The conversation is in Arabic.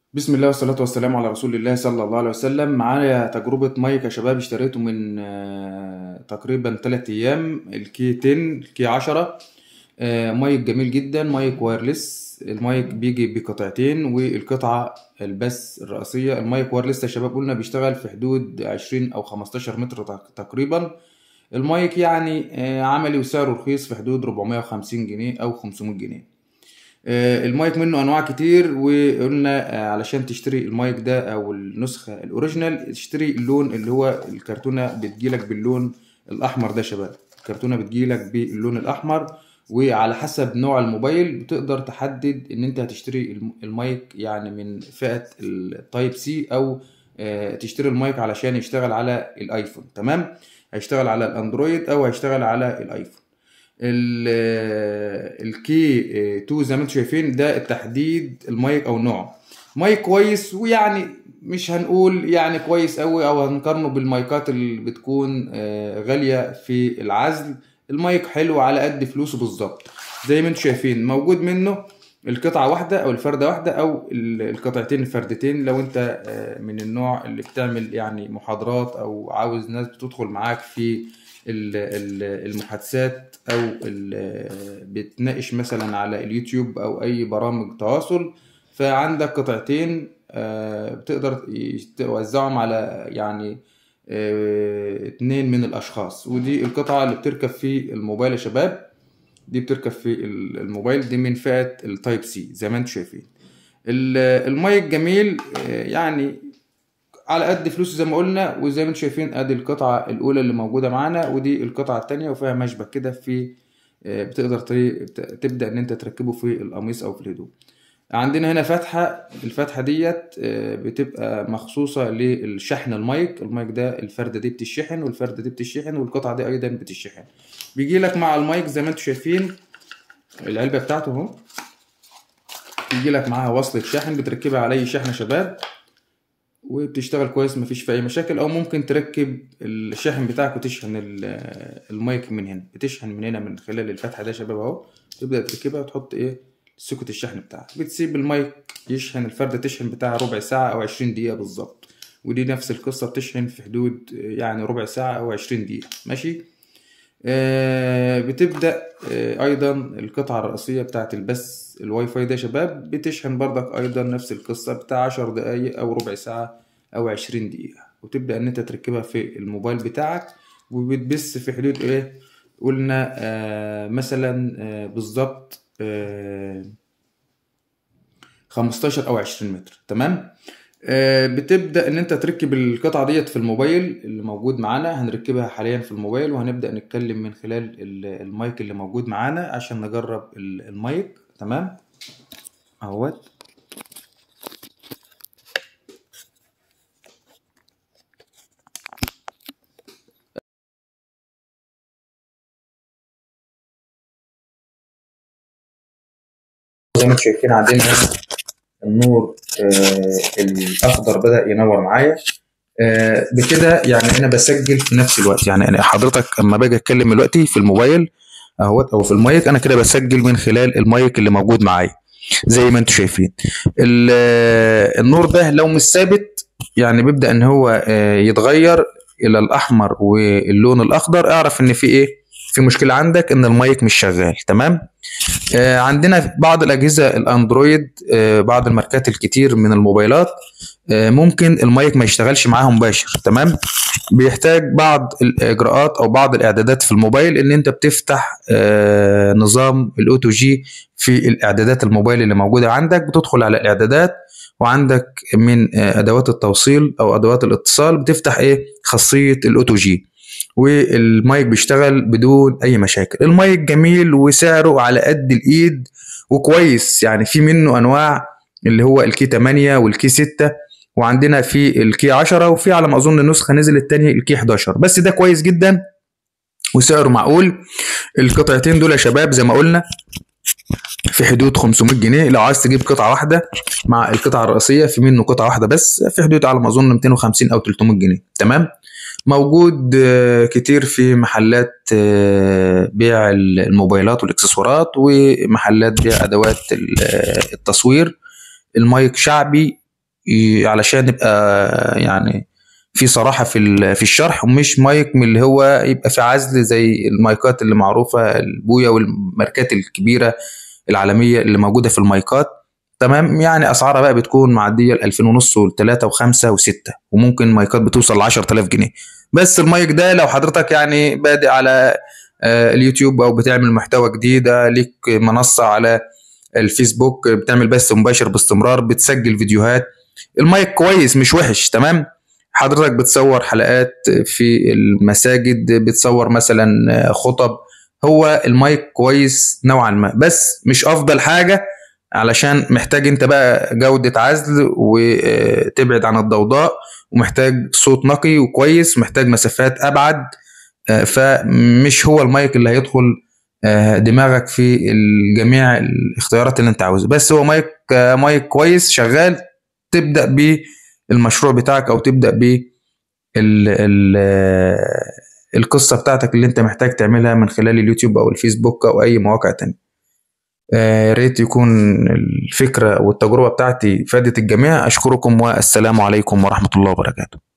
بسم الله والصلاة والسلام على رسول الله صلى الله عليه وسلم. معايا تجربة مايك يا شباب، اشتريته من تقريبا 3 أيام. الكي 10 الكي 10. مايك جميل جدا، مايك وايرلس. المايك بيجي بقطعتين، والقطعة البث الرئيسية. المايك وايرلس يا شباب قلنا بيشتغل في حدود 20 أو 15 متر تقريبا. المايك يعني عملي وسعره رخيص في حدود 450 جنيه أو 500 جنيه. المايك منه انواع كتير، وقلنا علشان تشتري المايك ده او النسخة الاوريجينال تشتري اللون اللي هو الكرتونة بتجيلك باللون الاحمر ده يا شباب. الكرتونة بتجيلك باللون الاحمر، وعلى حسب نوع الموبايل بتقدر تحدد ان انت هتشتري المايك يعني من فئة التايب سي، او تشتري المايك علشان يشتغل على الايفون. تمام، هيشتغل على الاندرويد او هيشتغل على الايفون. الكي 2 زي ما انتم شايفين ده التحديد المايك او النوع. مايك كويس، ويعني مش هنقول يعني كويس قوي او هنقارنه بالمايكات اللي بتكون غالية في العزل. المايك حلو على قد فلوسه بالظبط. زي ما انتم شايفين موجود منه القطعة واحدة او الفردة واحدة او القطعتين الفردتين. لو انت من النوع اللي بتعمل يعني محاضرات او عاوز ناس بتدخل معاك في المحادثات، او بتناقش مثلا على اليوتيوب او اي برامج تواصل، فعندك قطعتين بتقدر توزعهم على يعني 2 من الاشخاص. ودي القطعة اللي بتركب في الموبايل يا شباب، دي بتركب في الموبايل، دي من فئة التايب سي زي ما انتم شايفين. المايك جميل يعني على قد فلوسه زي ما قلنا. وزي ما انتم شايفين ادي القطعة الاولى اللي موجودة معانا، ودي القطعة التانية، وفيها مشبك كده في بتقدر تبدأ ان انت تركبه في القميص او في الهدوم. عندنا هنا فتحة، الفتحة ديت بتبقى مخصوصة للشحن المايك. المايك ده الفردة دي بتشحن، والفردة دي بتشحن، والقطعة دي ايضا بتشحن. بيجي لك مع المايك زي ما انتم شايفين العلبة بتاعته اهو، بيجي لك معاها وصلة شحن بتركبها على اي شحن يا شباب، وبتشتغل كويس، مفيش فيها اي مشاكل. او ممكن تركب الشاحن بتاعك وتشحن المايك من هنا، بتشحن من هنا من خلال الفتحه ده يا شباب اهو. تبدا تركبها وتحط سوكت الشحن بتاعك، بتسيب المايك يشحن. الفردة تشحن بتاعها ربع ساعه او 20 دقيقه بالظبط. ودي نفس القصه بتشحن في حدود يعني ربع ساعه او 20 دقيقه ماشي. بتبدأ أيضا القطعة الرئيسية بتاعة البث الواي فاي ده يا شباب بتشحن برضك أيضا نفس القصة بتاع 10 دقايق أو ربع ساعة أو 20 دقيقة. وتبدأ إن أنت تركبها في الموبايل بتاعك، وبتبث في حدود قلنا مثلا بالظبط 15 أو 20 متر. تمام. بتبدأ ان انت تركب القطعة ديت في الموبايل اللي موجود معانا. هنركبها حاليا في الموبايل، وهنبدأ نتكلم من خلال المايك اللي موجود معانا عشان نجرب المايك. تمام اهوت. زي ما انتم شايفين عندنا النور الاخضر بدأ ينور معايا. بكده يعني انا بسجل في نفس الوقت. يعني انا حضرتك اما باجي اتكلم دلوقتي في الموبايل اهوت او في المايك، انا كده بسجل من خلال المايك اللي موجود معايا زي ما انتم شايفين. النور ده لو مش ثابت يعني بيبدأ ان هو يتغير الى الاحمر واللون الاخضر، اعرف ان في مشكلة عندك، ان المايك مش شغال. تمام. عندنا بعض الأجهزة الأندرويد، بعض الماركات الكتير من الموبايلات ممكن المايك ما يشتغلش معاها مباشر. تمام. بيحتاج بعض الإجراءات أو بعض الإعدادات في الموبايل، إن أنت بتفتح نظام الأوتو جي في الإعدادات الموبايل اللي موجودة عندك. بتدخل على الإعدادات، وعندك من أدوات التوصيل أو أدوات الاتصال بتفتح خاصية الأوتو جي، والمايك بيشتغل بدون اي مشاكل. المايك جميل وسعره على قد الايد وكويس. يعني في منه انواع اللي هو الكي 8 والكي 6، وعندنا في الكي 10، وفي على ما اظن نسخة نزلت تاني الكي 11. بس ده كويس جدا وسعره معقول. القطعتين دول يا شباب زي ما قلنا في حدود 500 جنيه. لو عايز تجيب قطعة واحدة مع القطعة الرئيسية، في منه قطعة واحدة بس في حدود على ما اظن 250 او 300 جنيه. تمام. موجود كتير في محلات بيع الموبايلات والاكسسوارات، ومحلات بيع ادوات التصوير. المايك شعبي علشان يبقى يعني في صراحة في الشرح، ومش مايك من اللي هو يبقى في عزل زي المايكات اللي معروفة البويا والماركات الكبيرة العالمية اللي موجودة في المايكات. تمام، يعني أسعارها بقى بتكون معدية ال 2000 ونص و3 و5 و6، وممكن مايكات بتوصل ل 10000 جنيه. بس المايك ده لو حضرتك يعني بادئ على اليوتيوب أو بتعمل محتوى جديدة، ليك منصة على الفيسبوك بتعمل بث مباشر باستمرار، بتسجل فيديوهات، المايك كويس مش وحش. تمام، حضرتك بتصور حلقات في المساجد، بتصور مثلا خطب، هو المايك كويس نوعا ما، بس مش افضل حاجة، علشان محتاج انت بقى جودة عزل وتبعد عن الضوضاء، ومحتاج صوت نقي وكويس، محتاج مسافات ابعد. فمش هو المايك اللي هيدخل دماغك في جميع الاختيارات اللي انت عاوزها، بس هو مايك كويس شغال تبدأ بالمشروع بتاعك، او تبدأ ب القصة بتاعتك اللي انت محتاج تعملها من خلال اليوتيوب او الفيسبوك او اي مواقع تانية. ريت يكون الفكرة والتجربة بتاعتي فادت الجميع. اشكركم والسلام عليكم ورحمة الله وبركاته.